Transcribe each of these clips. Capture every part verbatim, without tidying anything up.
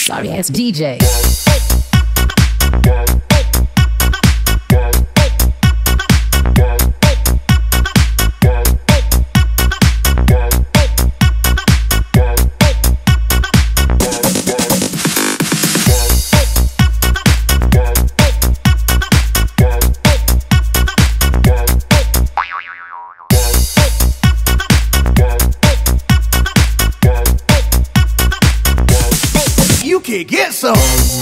Sorry ass D J. You can get some.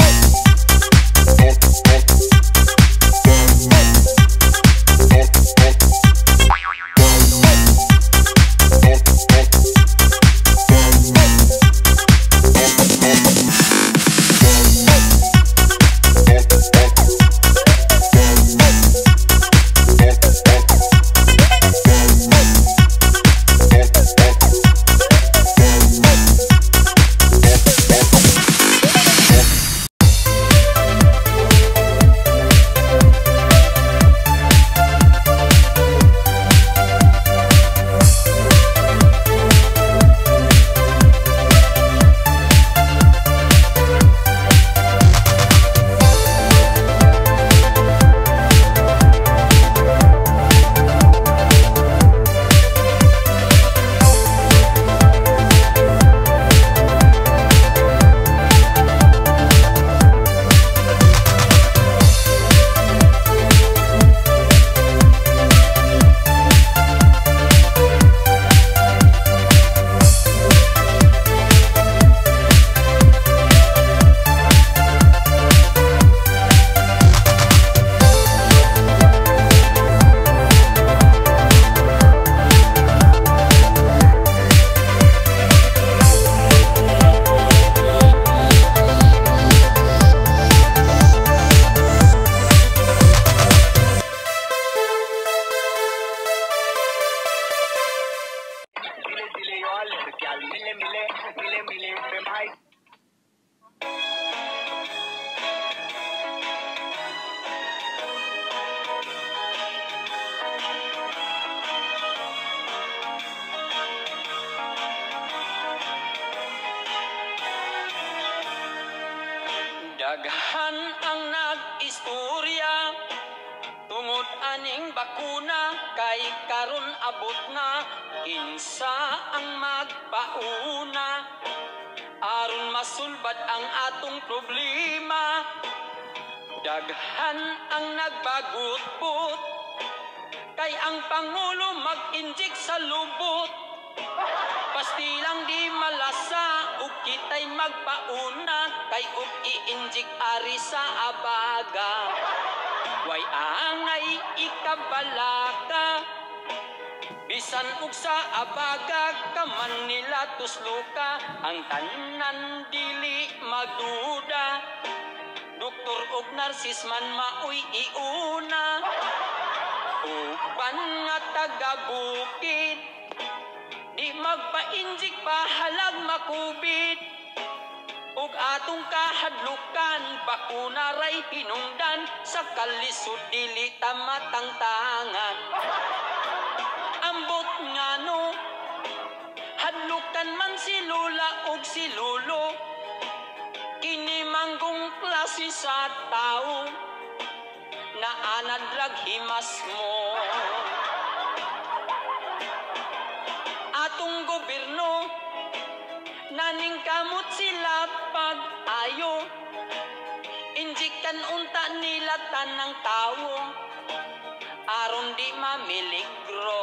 Daghan ang nag-istorya tungod aning bakuna kay karon abot na kinsa ang magpauna aron masulbad ang atong problema. Daghan ang nagbagutbot kay ang pangulo mag-inject sa lubot. Pastilang di malasa ug kita'y magpauna kay ug i-inject ari sa abaga. Way angay ikabalaka bisan ug sa abaga kaman nila tusluka ang tanan dili magduda. Doktor ug narsis man maoy iuna uban nga taga-bukid di magpa-injik pahalag makubit ug atong kahadlukan bakuna ray hinungdan sa kalisod dili ta matangtangan. Ambot ngano hadlukan man si lula ug si lulo kini manggong klase sa tao na anadlag himas mo. Atong gobyerno naning kamot sila pag-ayo injikan unta nila tanang tao aron di mamiligro.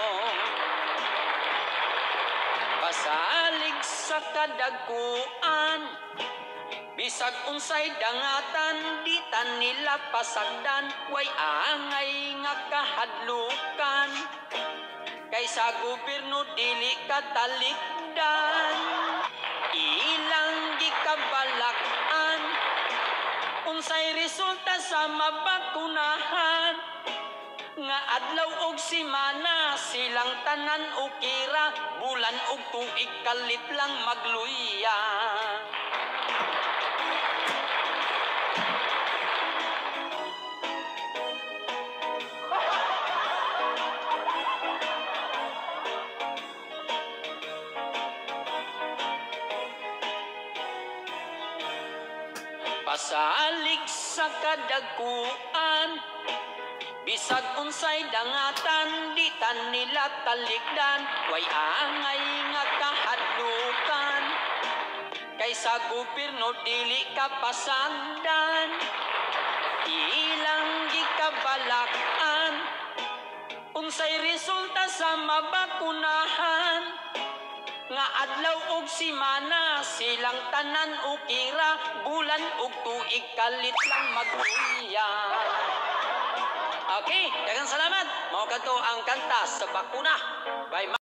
Pasalig sa kadagkuan bisag unsay dangatan di ta nila pasagdan. Way angay nga kahadlukan kaysa gobyerno dili katalikdan. Ilang gikabalakan unsay resulta sa mabakunahan nga adlaw og simana silang tanan ukira bulan og tuig kalit lang magluya. pasalig sa kadaguan. Bisag unsay dangatan, di tan nila talikdan, way angay nga kahadlukan. Kaysa gobyerno dili ka pasagdan, ilang gikabalakan. Unsay resulta sa mabakunahan, nga adlaw og simana silang tanan ukira, bulan og tuig kalit lang mag-uya. Okay, daghang salamat. Mao kadto ang kanta sa bakuna by Ma-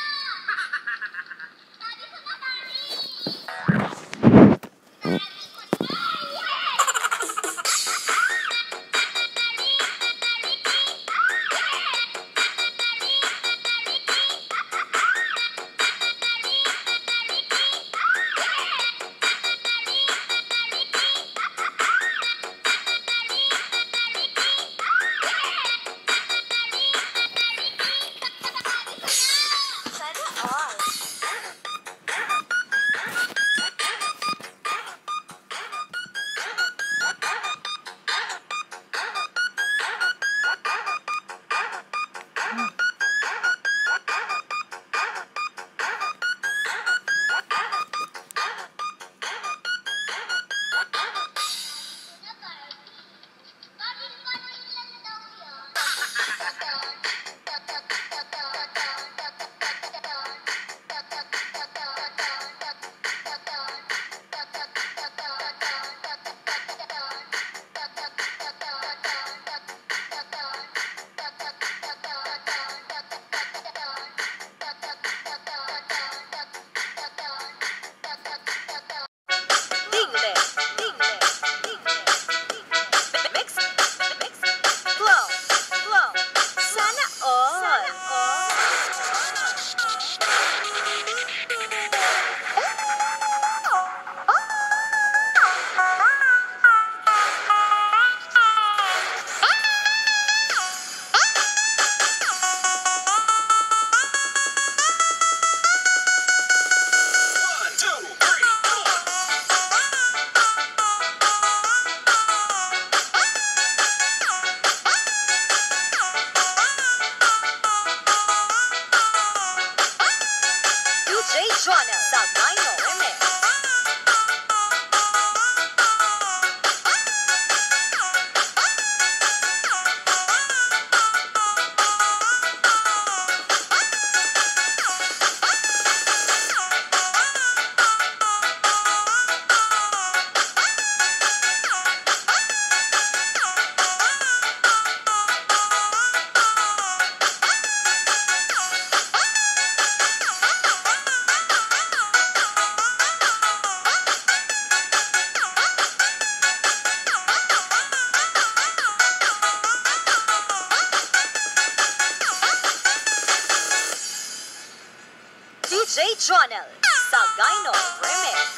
D J Jonel Sagayno Remix.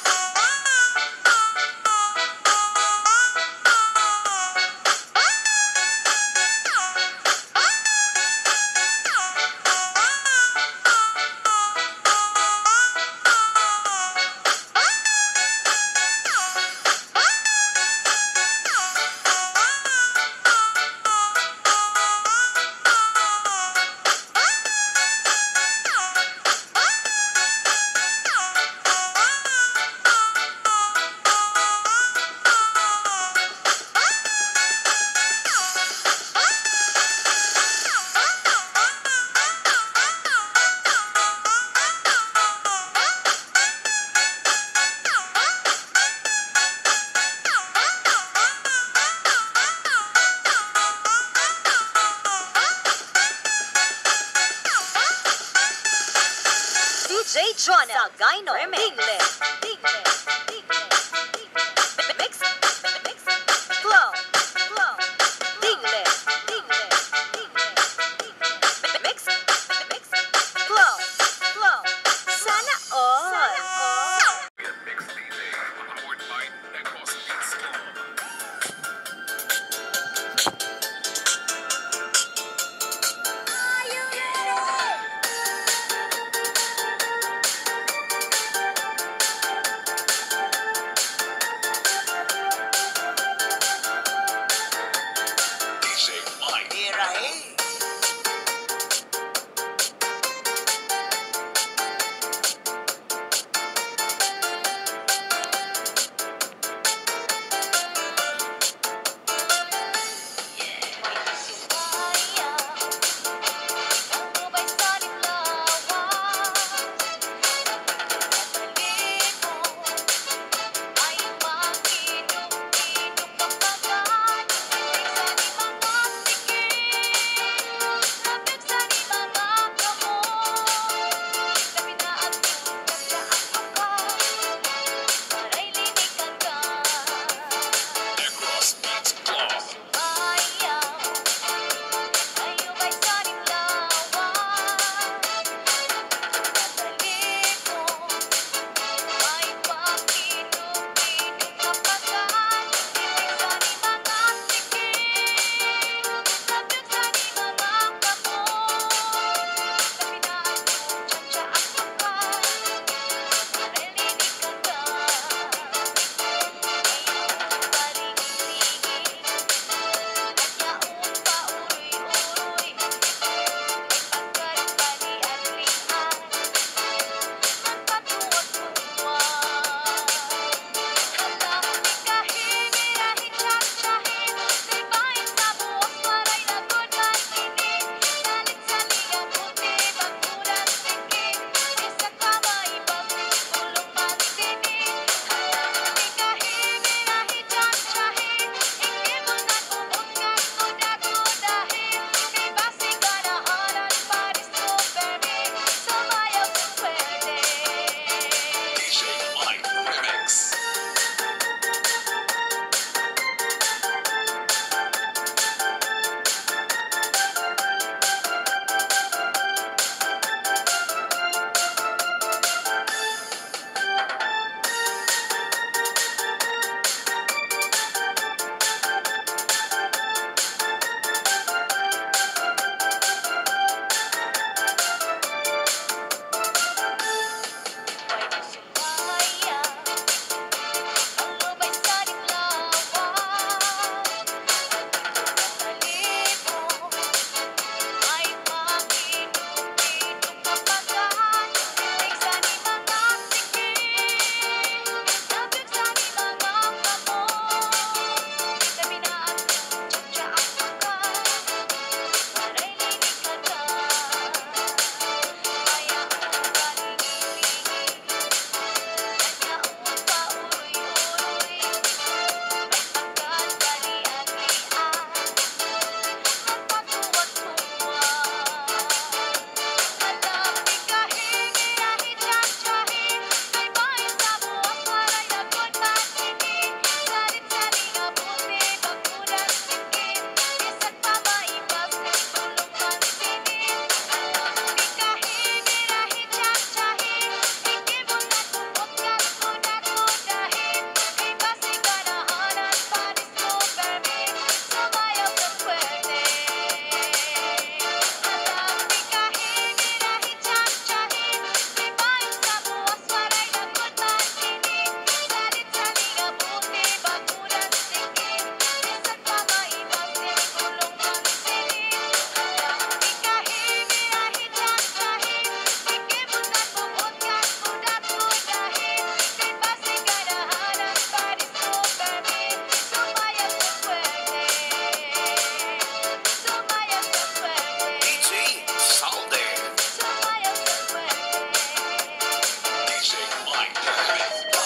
D J Jonel Sagayno Remix. Mix, mix, flow, flow, dingle, dingle, dingle. Mix, mix, flow, flow. Sana all. Mix D J, powered by Negos Beats Club. Yes.